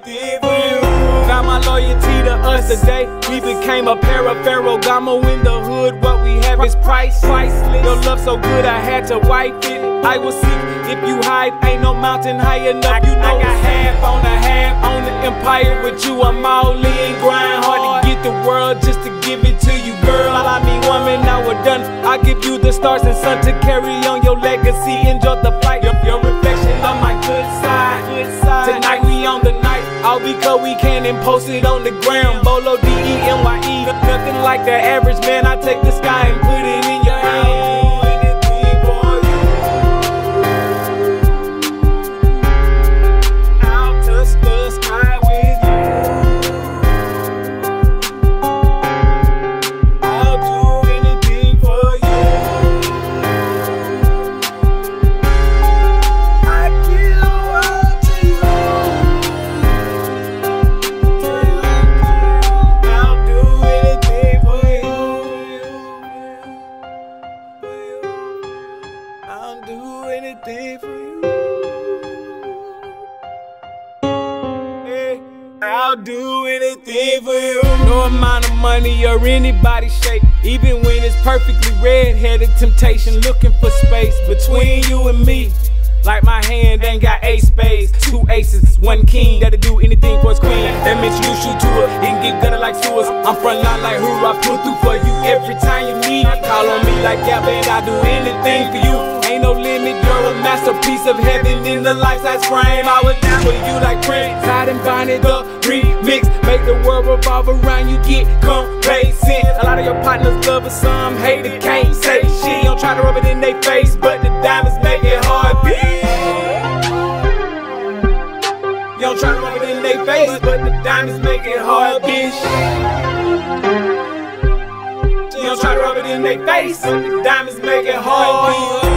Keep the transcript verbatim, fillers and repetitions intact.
anything for you. Found my loyalty to us today. We became a pair of Ferragamo in the hood. What we have is priceless. Your love so good I had to wipe it. I will see if you hide. Ain't no mountain high enough. You know I got half on a half on the empire with you. I'm all in, grind hard to get the world just to give it to you, girl. I mean, woman, now we're done. I give you the stars and sun to carry on your legacy. Enjoy the flight. Your, your reflection on my good side. Good side. Tonight we on the night. All because we can and post it on the ground. Bolo, D E M Y E. Nothing like the average man. I take the sky and put it in your hand. I'll do anything for you. Hey, I'll do anything for you. No amount of money or anybody's shape, even when it's perfectly red-headed temptation, looking for space between you and me. Like my hand ain't got eight spades, two aces, one king that'll do anything for his queen. That means you shoot to her, it can get gutter like sewers. I'm front line like hoorah, pull through for you every time you need. Call on me like yeah, babe, I'll do anything for you. Ain't no limit, you're a masterpiece of heaven in the life-size frame. I would die for you like Prince. Hide and bind it up, remix, make the world revolve around you, get complacent. A lot of your partners love it, some hate it, can't say shit. Don't try to rub it in their face, but the diamonds make it hard, bitch. You don't try to rub it in their face, but the diamonds make it hard, bitch. You don't try to rub it in their face, but the diamonds make it hard, bitch.